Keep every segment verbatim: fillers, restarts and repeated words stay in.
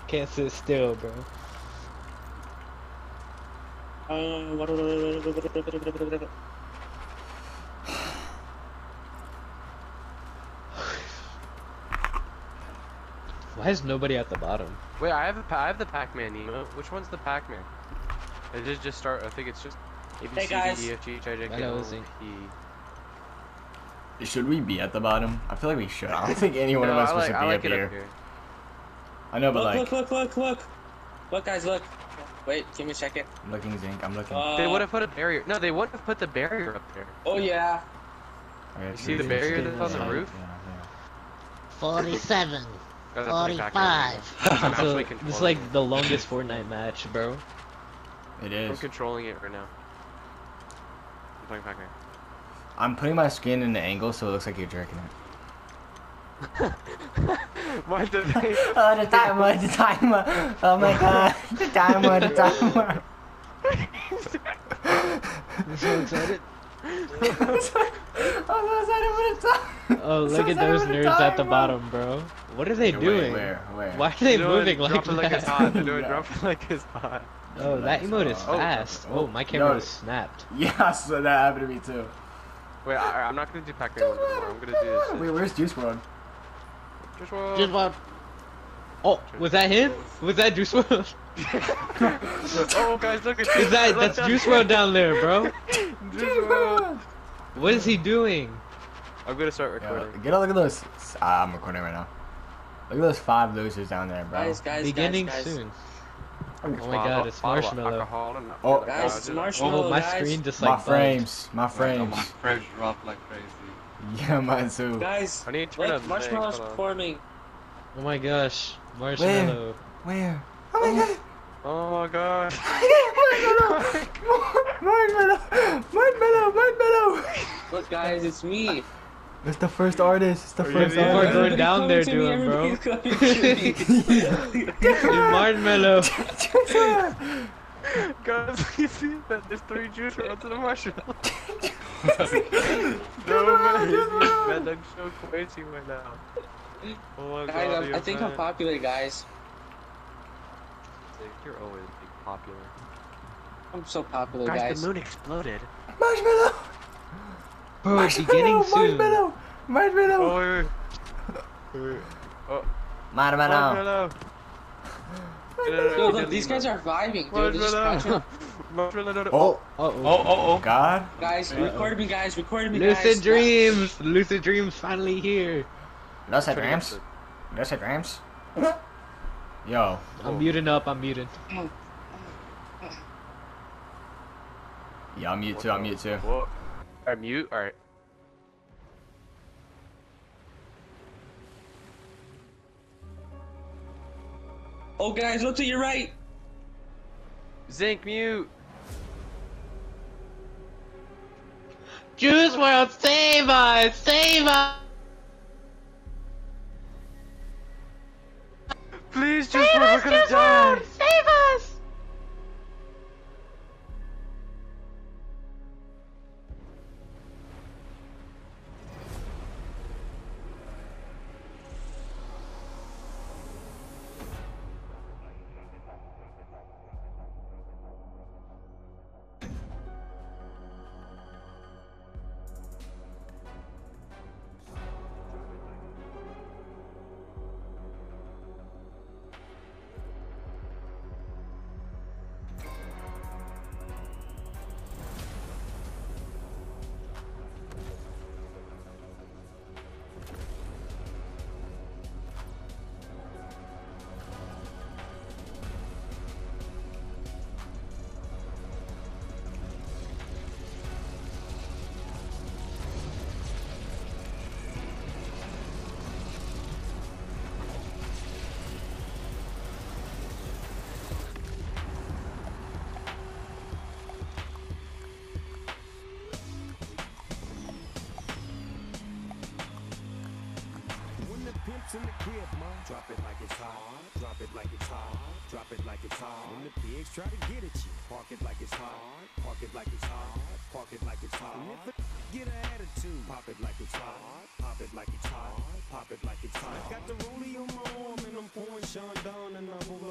Can't sit still, bro. Um, Why is nobody at the bottom? Wait, I have the I have the Pac-Man emote. Which one's the Pac-Man? It is just start. I think it's just A B Hey, C guys. D E F G H I J K I know, L is M he? N P. Should we be at the bottom? I feel like we should. I don't think any one No, of us I like should be I like up it here. up here. I know, but look, like, look, look, look, look. Look, guys, look. Wait, give me a second. I'm looking, Zinc. I'm looking. Uh, They would have put a barrier. No, they wouldn't have put the barrier up there. Oh, yeah. Okay, You see the yeah, barrier that's that's on the yeah. roof? yeah. Forty-seven. Oh, that's only Pac-Man. Forty-five. I'm So, actually this controlling is like it. the longest Fortnite match, bro. It I'm is. controlling it right now. I'm playing Pac-Man. I'm putting my skin in the angle so it looks like you're jerking it. Why did they? Oh, the timer, the timer. Oh my god. The timer, the timer. I'm so excited. I'm so excited for the timer. Oh, So look at excited those for the nerds at the timer. bottom, bro. What are they Wait, doing? Where? Where? Why are they They're doing moving like drop it that? like it's hot. They're doing No. drop it like it's hot. Oh, that emote is Oh, fast. oh, Oh, my camera no. was snapped. Yeah, so that happened to me too. Wait, I, I'm not gonna do Pac-Man anymore. I'm gonna do this. Wait, where's Juice WRLD? Just one. Just one. Oh, was that him? Was that Juice WRLD? Oh, guys, look at Is that that's Juice WRLD down there, bro? Juice WRLD. What is he doing? I'm gonna start Yeah, recording. get a look at those. Ah, I'm recording right now. Look at those five losers down there, bro. Guys, guys, Beginning guys, guys. soon. Oh, Oh my god, it's Bottle of Marshmallow. alcohol and- Oh. Guys, it's Oh, Marshmallow, my guys. screen just my like bugged. frames, my Oh, frames. my frames drop like crazy. Yeah, mine too. Guys, I need to turn look, up the Marshmallow's thing, hold on. performing. Oh my gosh, Marshmallow. Where? Oh my god. Oh my god. Marshmallow! Marshmallow! Marshmallow! Look, guys, it's me. It's the first artist. It's the Are you first the- People are artist. going down there Everybody's doing, bro. coming to me. Dude, Marshmallow. Guys, you see that? There's three Juice WRLDs in the marshmallow. Juice No, man, Juice WRLD. man, that's so crazy right now. Oh my Guys, god, I'm, you're I think I'm fat. popular, guys. You're always big popular. I'm so popular, Guys, guys. the moon exploded. Marshmallow! Bro, beginning soon. Marshmallow! Marshmallow! Oh, wait, wait. wait. Oh, Marshmallow! marshmallow. Yo, look, these guys are vibing, dude. They're just Marshmallow. scratching. Marshmallow. Oh, Uh Oh, oh, oh. God. Guys, record me, guys. Record me, Lucid guys. Dreams! Lucid Dreams finally here. Lucid Dreams? Lucid Dreams? Yo. I'm muting up, I'm muting. Yeah, I'm mute too, I'm mute too. What? Alright, mute? Alright. Oh, guys, look to your right. Zinc, mute! Juice WRLD, save us! Save us! Please, Juice WRLD, we're gonna die! Save us! Pimps in the crib, ma. Drop it like it's hot. Drop it like it's hot. Drop it like it's hot. When the pigs try to get at you, park it like it's hot. Park it like it's hot. Park it like it's hot. And if a get an attitude, pop it like it's hot. Pop it like it's hot. Pop it like it's hot. I got the rollie on my arm and I'm pouring Sean down and I'm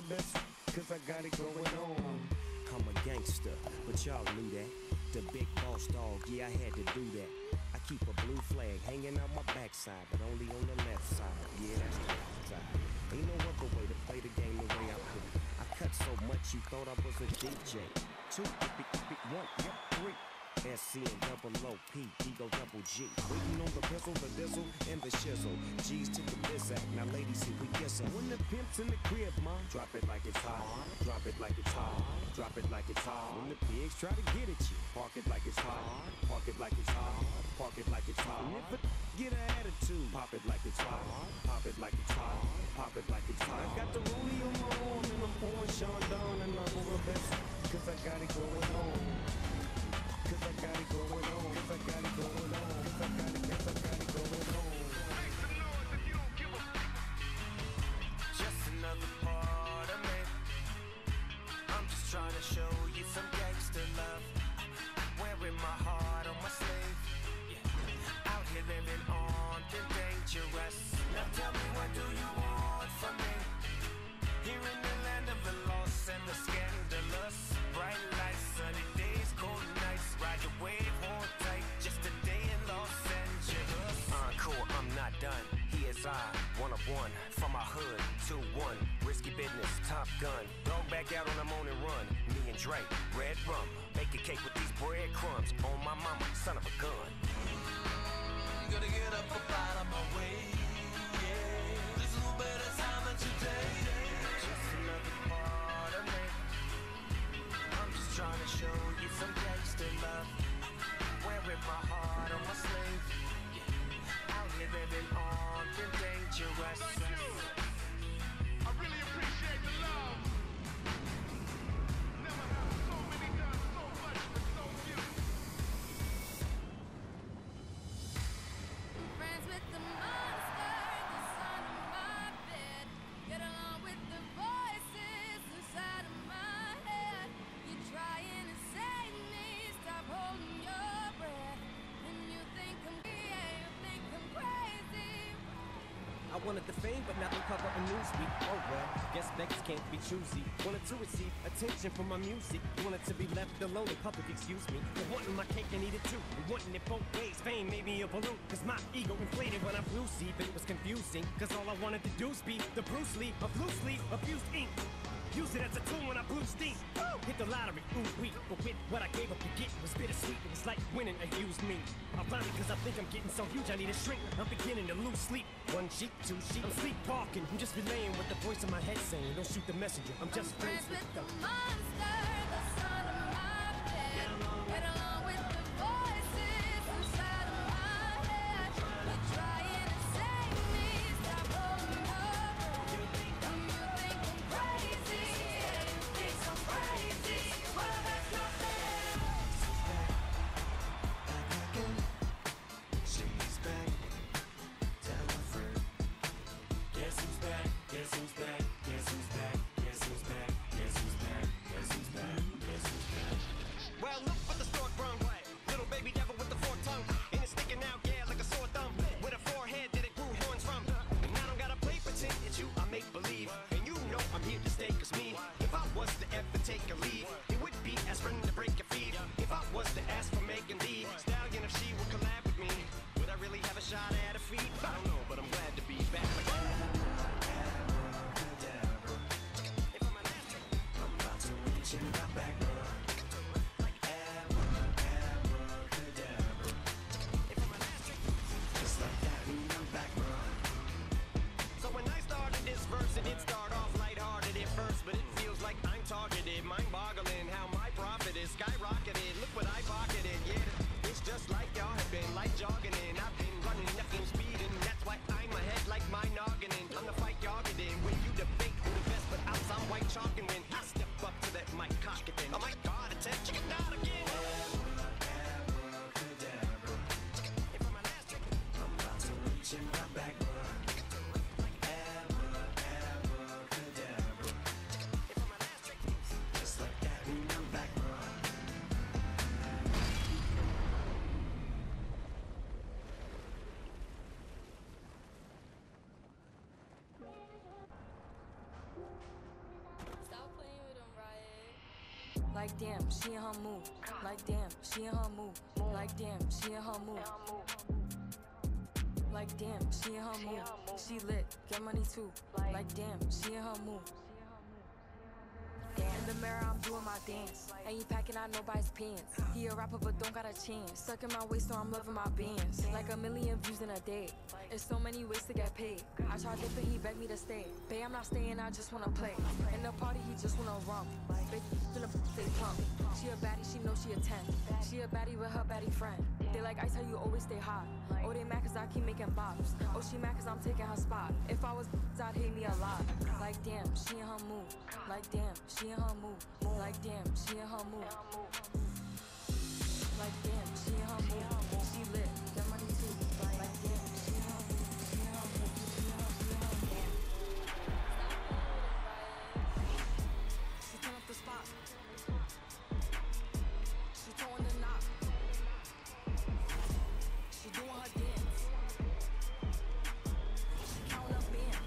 cause I got it going on. I'm a gangster, but y'all knew that. The big boss dog, yeah, I had to do that. I keep a blue flag hanging out my backside, but only on the left side. Yeah, that's the left side. Ain't no other way to play the game the way I play. I cut so much you thought I was a D J. Two, one, yep, three. S C and double O P, Ego double G. Waiting on the pistol, the dizzle, and the shizzle. G's to the bizac, now ladies, here we kiss her. When the pimp's in the crib, mom, drop it like it's hot. Drop it like it's hot. Drop it like it's hot. When the pigs try to get at you, park it like it's hot. Park it like it's hot. Park it like it's hot. And if a get an attitude, pop it like it's hot. Pop it like it's hot. Pop it like it's hot. I got the rollie on my arm and I'm pouring Sean down and I'm over best, cause I got it going on. Cause I got it going on, cause I got it going on, cause I got it, cause I got it going on. Make some noise if you don't give a f. Just another part of me. I'm just trying to show you some gangster love. Wearing my heart on my sleeve. Yeah. Out here living on the dangerous. Now tell me, what do you want from me? Here in the land of the lost and the scandalous. Bright lights, sunny days, cold nights. Ride the wave, hold tight. Just a day in Los Angeles. Encore, I'm not done. He is I, one of one. From my hood, two one. Risky business, Top Gun. Dog back out on the morning run. Me and Drake, red rum. Make a cake with these breadcrumbs. On my mama, son of a gun. Mm, gonna get up up out of my way. Yeah. There's no better time than today. Just another part of me. I'm just trying to show you some gangster love. Wearing my heart on my sleeve. Yeah. Out here living on the dangerous. I really appreciate the love. Never have so many done so much for so few. I'm friends with the monster that's under my bed. Get along with the voices inside of my head. You're trying to save me, stop holding your breath. And you think I'm yeah, you think I'm crazy. I wanted the fame, but not the cover of Newsweek. Oh well, guess beggars can't be choosy. Wanted to receive attention from my music. Wanted to be left alone in public, excuse me. But wanting my cake and eat it too. And wanting it both ways. Fame made me a balloon. Cause my ego inflated when I flew see. But it was confusing. Cause all I wanted to do was be the Bruce Lee of loosely abused ink. Use it as a tool when I blew steam. Woo! Hit the lottery, ooh wee. But with what I gave up to get was bittersweet. It was like winning a used me. Ironic cause I think I'm getting so huge I need a shrink. I'm beginning to lose sleep. One sheep, two sheep. I'm sleepwalking. I'm just relaying what the voice in my head saying. Don't shoot the messenger. I'm just I'm friends with the monster that's under my bed. Get along with the voices inside of my head. You're trying to save me, stop holding your breath. And you think I'm crazy, yeah, you think I'm crazy. Well, that's not fair. She's back. Tell a friend. Guess who's back? Guess who's back? Guess who's back? Guess who's back? Guess who's back? Guess who's back? Guess who's back? Well, look for the stork brown white. Little baby down. Like damn, she in her mood. Like damn, she in her mood. Like damn, she in her mood. Like damn, she in her mood. She lit, get money too. Like damn, she in her mood. In the mirror, I'm doing my dance. Ain't you packing out nobody's pants. He a rapper, but don't got a chance. Stuck in my waist, so I'm loving my bands. Like a million views in a day. There's so many ways to get paid. I tried dipping, he begged me to stay. Babe, I'm not staying, I just wanna play. In the party, he just wanna rump. Bitch, in a stay plump. She a baddie, she know she a ten. She a baddie with her baddie friend. They like ice, how you always stay hot. Oh, they mad cause I keep making bops. Oh, she mad cause I'm taking her spot. If I was I'd hate me a lot. Like damn, she in her mood. Like damn, she in her mood. Like damn, she in her mood. Like damn, she in her mood. She lit, get money too. Like damn, she in her mood. She in her mood. She in her mood. She turn up the spot. She throwing the knock. She doing her dance. She counting up bands.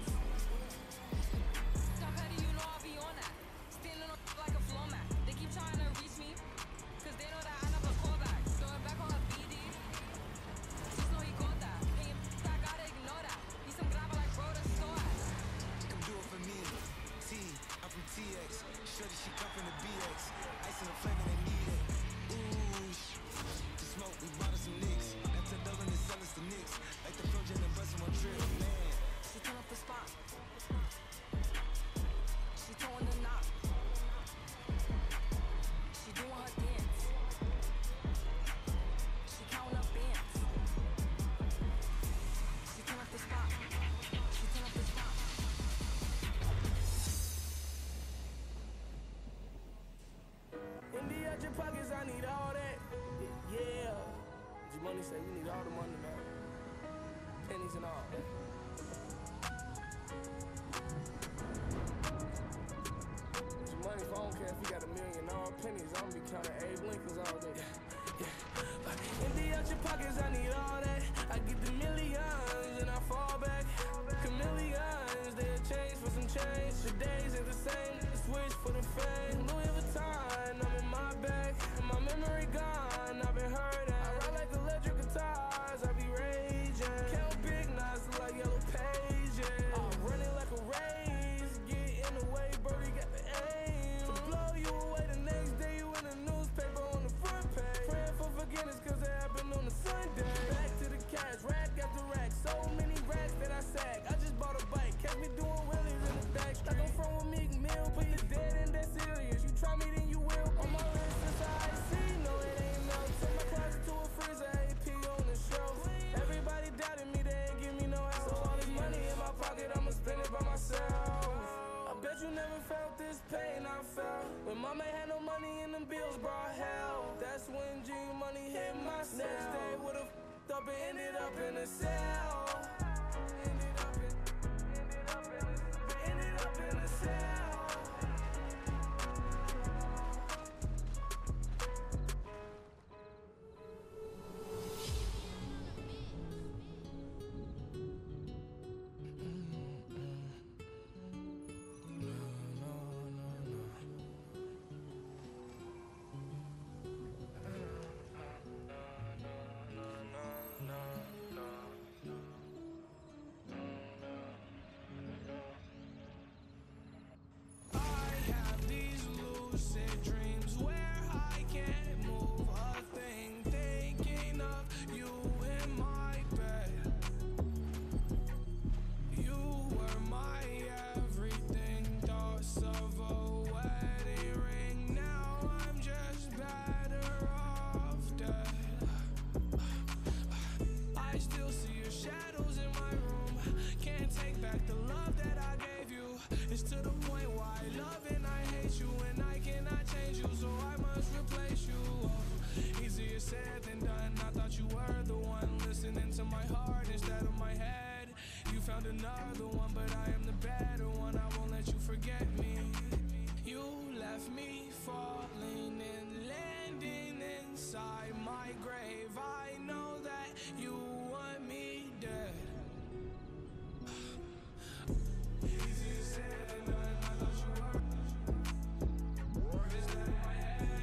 Top heady, you know I'll be on that. Standing on like a floor mat. They keep trying to reach me, cause they know that I never call back. Throwing back on her B D. Just know he caught that. Hey, I gotta ignore that. He's some grabber like bro, the store at. Come do it for me. T, I'm from T X. Shorty, she come from the B X. Ice in the flame and they need it. Ooh, sh- to smoke, we bought us some nicks. That's a double and sell us the nicks. Like the project and bustin' one trip, man. She turn up the spot. She throwing the knock. She doing her dance. She counting up bands. She turn up the spot. She turn up the spot. In the edge your pockets, I need all that. Yeah. G-Money say we need all the money, man. Pennies and all that. Money, if I don't care if you got a million all pennies, I'm gonna be counting Abe Lincolns all day. Yeah, yeah. In the out your pockets, I need all that. I get the millions and I fall back. Chameleons, they'll change for some change. Your days ain't the same. Switch for the fame. Louis Vuitton, I'm in my bag. My memory gone, I've been hurt at. I ride like electric guitars, I be raging. Count big knots like yellow pages. I'm running like a race. Get in the way, bro, you got the aim. To blow you away the next day, you in the newspaper on the front page. Praying for forgiveness cause it happened on a Sunday. Back to the cash, rack after rack. So many racks that I sag. I just bought a bike, catch me doing wheelies in the back. Like I'm from a Meek Mill, put the dead in that serious. You try me, then you will. On my wrist, since I see, no, it ain't no. Take my closet to a freezer, A P on the show. Everybody doubted me, they ain't give me no help. So all this money in my pocket, I'ma spend it by myself. I bet you never felt this pain I felt when mama had no money and them bills brought hell. That's when G Money hit my cell. Next day would've f***ed up and ended up in a cell. Ended up in, ended up in, ended up in a cell. Said than done. I thought you were the one listening to my heart instead of my head. You found another one, but I am the better one. I won't let you forget me. You left me falling and landing inside my grave. I know that you want me dead. Easier said than done. I thought you were instead of my head.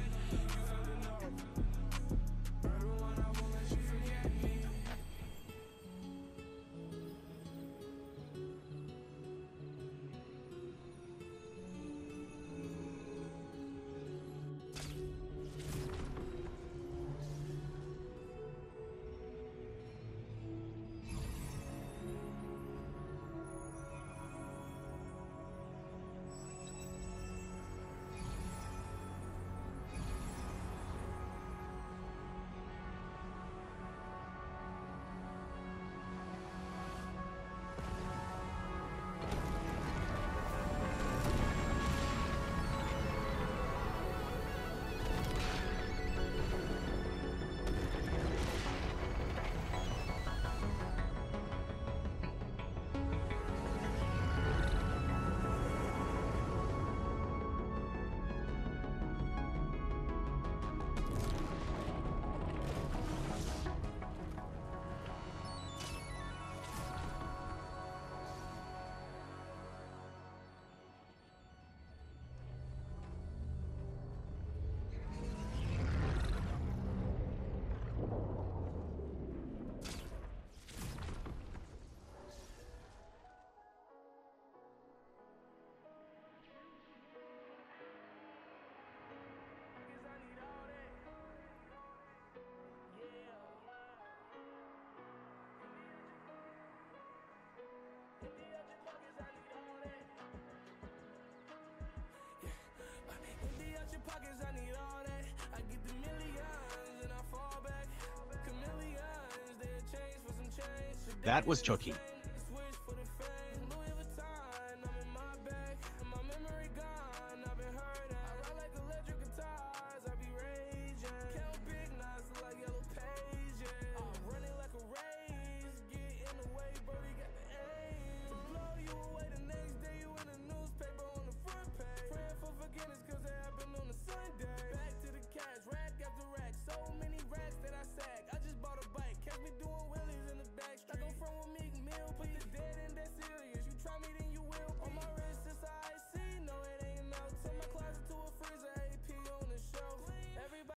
your pockets, I need all that. I get the millions and I fall back. Chameleons, they change for some change. That was Chucky.